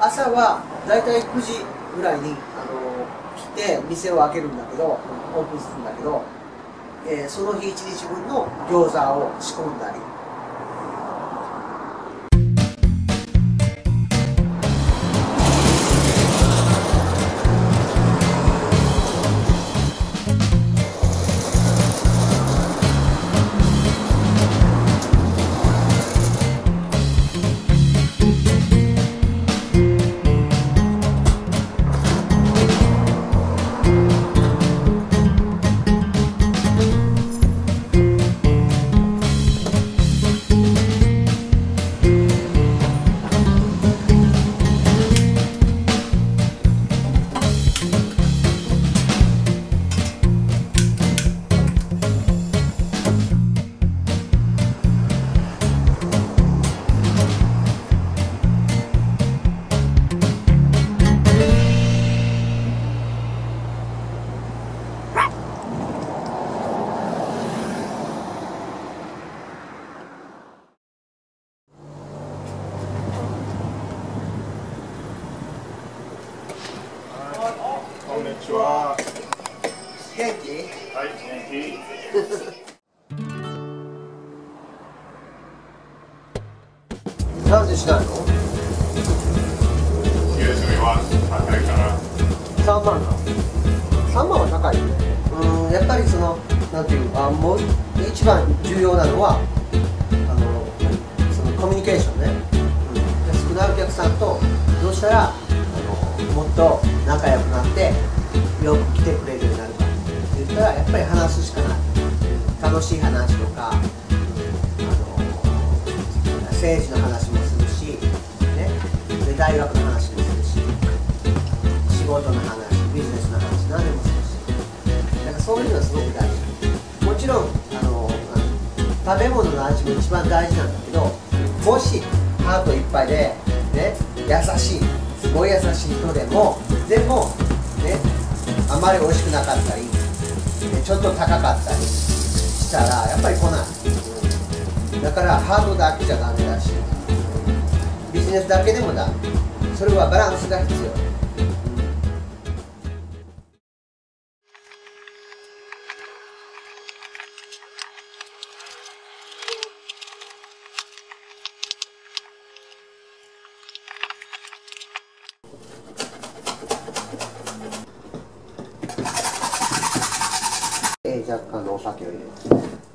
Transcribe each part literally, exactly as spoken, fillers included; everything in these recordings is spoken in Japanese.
朝はだいたいくじぐらいにあの来て店を開けるんだけど、オープンするんだけど、えー、その日いちにちぶんの餃子を仕込んだり。 こんにちは。 元気？ はい、元気。 なんでしないの？ 家住みは高いから。 さんまんな。さんまんは高いよね。うん、やっぱりそのなんていうあもう一番重要なのはあのそのコミュニケーションね。うん、少ないお客さんとどうしたらあのもっと仲良くなってよく来てくれるようになるかって言ったらやっぱり話すしかない。楽しい話とか、あの政治の話もするし、ね、で大学の話もするし、仕事の話、ビジネスの話、何でもするし、だからそういうのはすごく大事。もちろんあの食べ物の味も一番大事なんだけど、もしハートいっぱいで、ね、優しい、すごい優しい人でも、でも、ね、あまり美味しくなかったり、ね、ちょっと高かったりしたらやっぱり来ない、うん、だからハードだけじゃダメだし、ビジネスだけでもダメ。それはバランスが必要。えー、若干のお酒を入れます。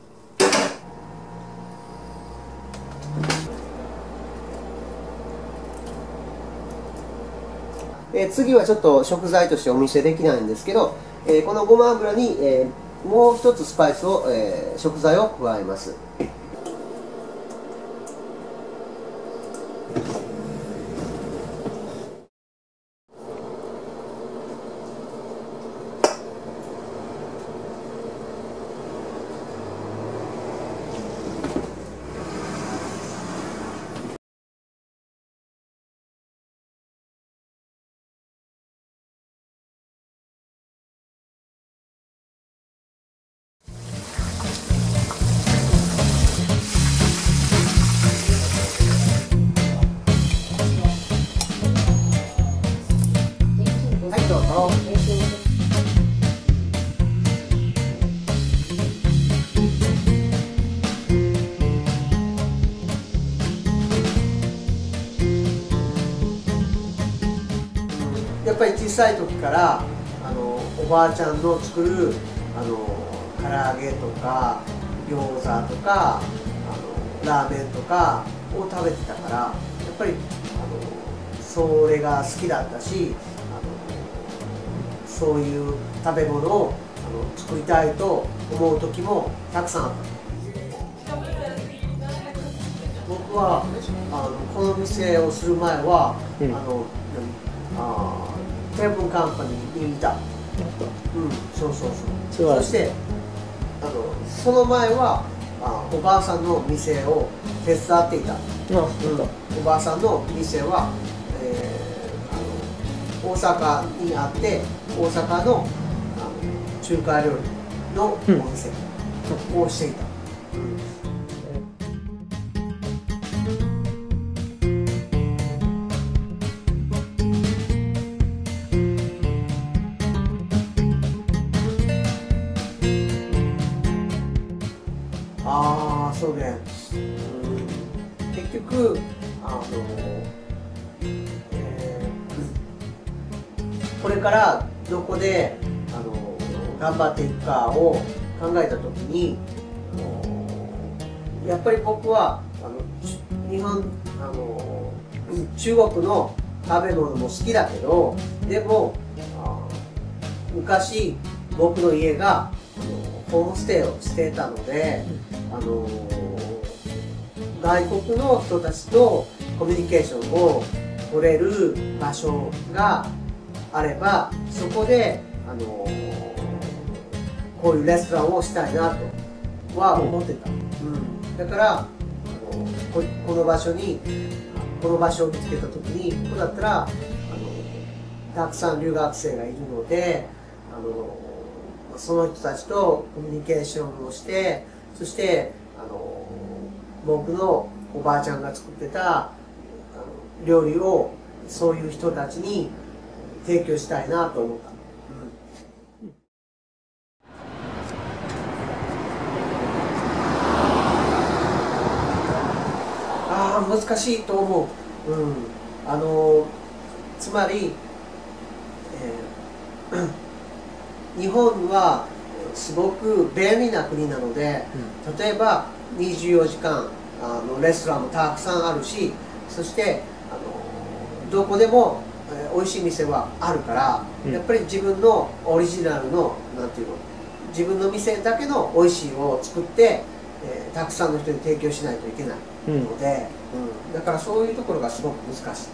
えー、次はちょっと食材としてお見せできないんですけど、えー、このごま油に、えー、もう一つスパイスを、えー、食材を加えます。どうぞ。やっぱり小さい時からあのおばあちゃんの作るあの唐揚げとか餃子とかあのラーメンとかを食べてたから、やっぱりあのそれが好きだったし、そういう食べ物をあの作りたいと思う時もたくさんあった。僕はあのこの店をする前は、うん、あのあテレフォンカンパニーにいた。うん、そうそうそう。そしてあのその前はあおばあさんの店を手伝っていた。うん、おばあさんの店は、えー、あの大阪にあって、大阪の、あの中華料理のお店をしていた。 くあの、えー、これからどこであの頑張っていくかを考えた時に、やっぱり僕はあの日本あの中国の食べ物も好きだけど、でも昔僕の家があのホームステイをしていたので、あの外国の人たちとコミュニケーションを取れる場所があれば、そこであのこういうレストランをしたいなとは思ってた、うん、だからあの こ, この場所にこの場所を見つけた時に、ここだったらあのたくさん留学生がいるので、あのその人たちとコミュニケーションをして、そしてあの僕のおばあちゃんが作ってたあの料理をそういう人たちに提供したいなと思った。ああ、難しいと思う。うん、あのつまり、えー、日本はすごく便利な国なので、うん、例えばにじゅうよじかんあのレストランもたくさんあるし、そしてあのどこでも、えー、美味しい店はあるから、うん、やっぱり自分のオリジナルのなんていうの、自分の店だけの美味しいを作って、えー、たくさんの人に提供しないといけないので、うんうん、だからそういうところがすごく難しい。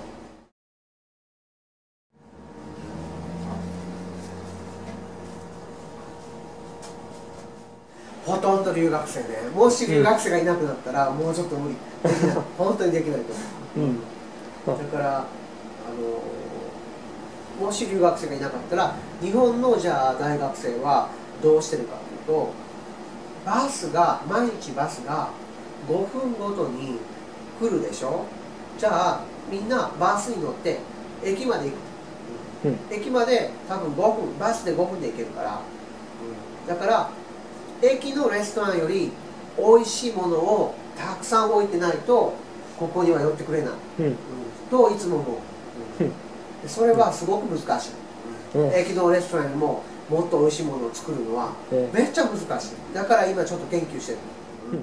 ほとんど留学生ね。もし留学生がいなくなったら、もうちょっと無理、できない、本当にできないと思う、うん、だからあのもし留学生がいなかったら、日本のじゃあ大学生はどうしてるかというと、バスが毎日バスがごふんごとに来るでしょ。じゃあみんなバスに乗って駅まで行く、うん、駅まで多分ごふん、バスでごふんで行けるから、うん、だから駅のレストランより美味しいものをたくさん置いてないとここには寄ってくれない、うんうん、といつも思う、うん、それはすごく難しい、うん、駅のレストランにももっと美味しいものを作るのはめっちゃ難しい。だから今ちょっと研究してる、うん、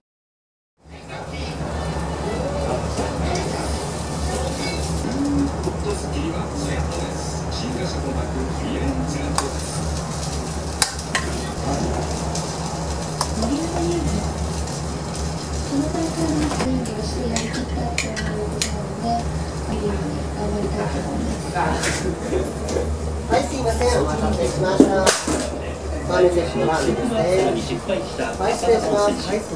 はい、すいません、お待たせしました。マネセッシのラーメンですね。はい、失礼します。はい、すいま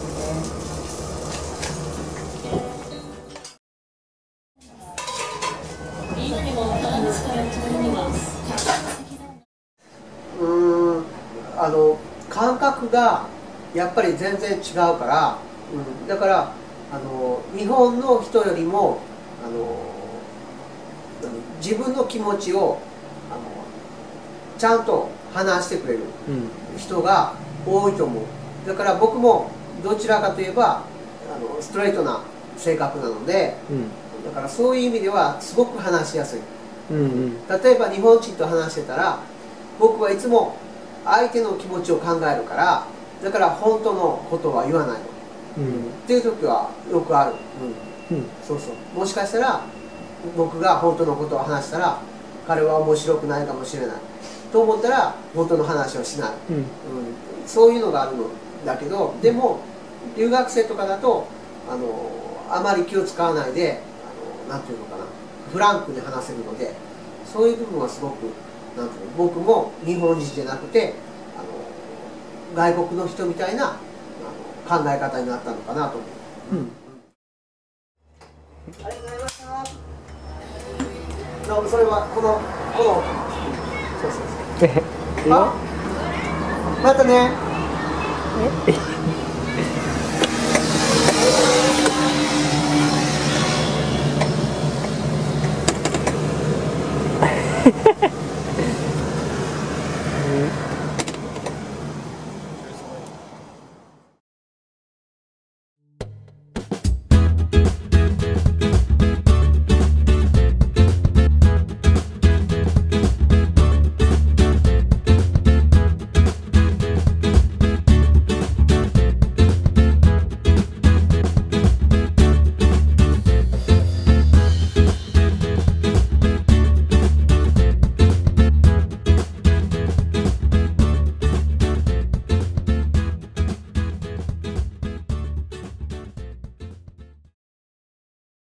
せん。うーん、あの感覚がやっぱり全然違うから、うん、だからあの日本の人よりもあの自分の気持ちをあのちゃんと話してくれる人が多いと思う。だから僕もどちらかといえばあのストレートな性格なので、うん、だからそういう意味ではすごく話しやすい、うんうん、例えば日本人と話してたら僕はいつも相手の気持ちを考えるから、だから本当のことは言わないの、うん、っていう時はよくある、うんうん、そうそう、もしかしたら僕が本当のことを話したら彼は面白くないかもしれないと思ったら本当の話をしない、うんうん、そういうのがあるのだけど、でも留学生とかだとあのあまり気を使わないで、あのなんていうのかな、フランクに話せるので、そういう部分はすごくなんていうの、僕も日本人じゃなくてあの外国の人みたいなあの考え方になったのかなと思う、うんうん、ありがとうございました。それはこのこのそうそうそうあ、またね。